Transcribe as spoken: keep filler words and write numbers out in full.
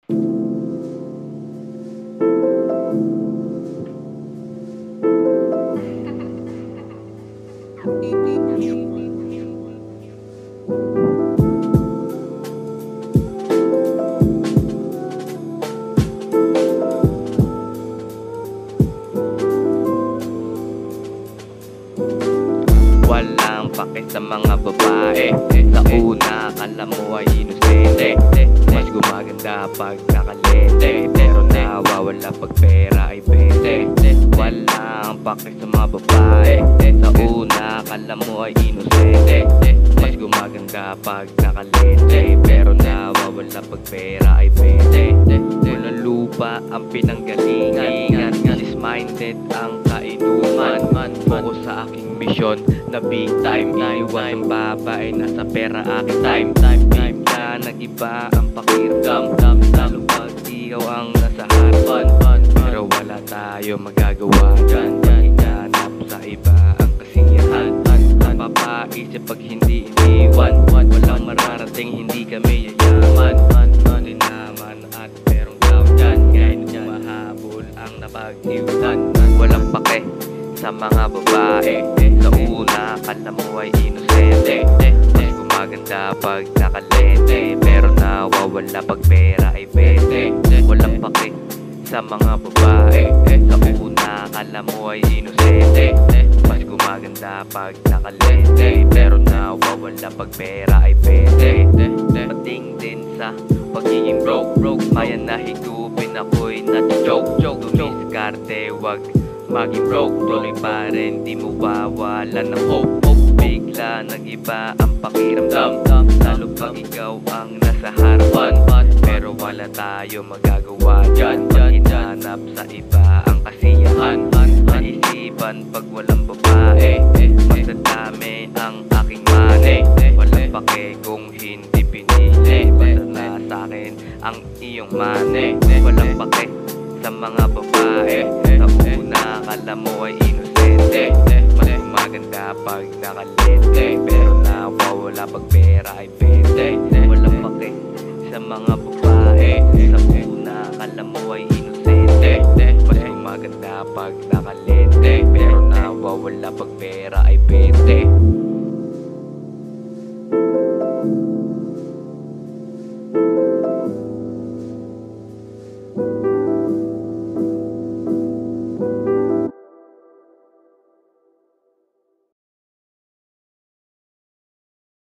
Walang pake sa mga babae. Sa una, akala mo ay inosente. Mas gumaganda pag nakalente, pero nawawala pag pera ay bente. Walang pake sa mga babae. Sa una, akala mo ay inosente. Mas gumaganda pag nakalente, pero nawawala pag pera ay bente. Walang lupa ang pinanggalingan, minded ang kainuman. Focus sa aking misyon na big time. Iniwas ang babae, nasa pera aking time. Time, time na nag-iba ang pakiramdam. Lalo pag ikaw ang nasa harapan, pero wala tayo magagawa dyan. Paghinanap sa iba ang kasiyahan. Mapapaisip pag hindi iniwan. Walang mararating, hindi kami yayaman. Hindi naman at merong tao dyan. Ngayon mahabol ang napag-iutan. Walang pake sa mga babae. Sa una, akala mo ay inosente. Mas gumaganda pag nakalente, pero nawawala pag pera ay bente. Walang pake sa mga babae. Sa una, akala mo ay inosente. Mas gumaganda pag nakalente, pero nawawala pag pera ay bente. Pating din sa pagiging broke, broke. Maya na higupin ako'y nati-joke, joke. Dumiskarte, wag maging broke. Tuloy pa rin, di mo wawala ng hope, hope. Bigla nag-iba ang pakiramdam, lalo pag ikaw ang nasa harapan, pero wala tayo magagawa dyan. Paghinanap sa iba ang kasiyahan. Naisipan pag walang babae, magdadami ang aking money. Walang pake kung hindi pinili, basta na sa'kin ang iyong money. Walang pake sa mga babae. Sa una, akala mo ay inosente. Mas gumaganda pag nakalente, pero nawawala pag pera ay bente. Walang pake sa mga babae. Sa una, akala mo ay inosente. Mas gumaganda pag nakalente, pero nawawala pag pera ay bente.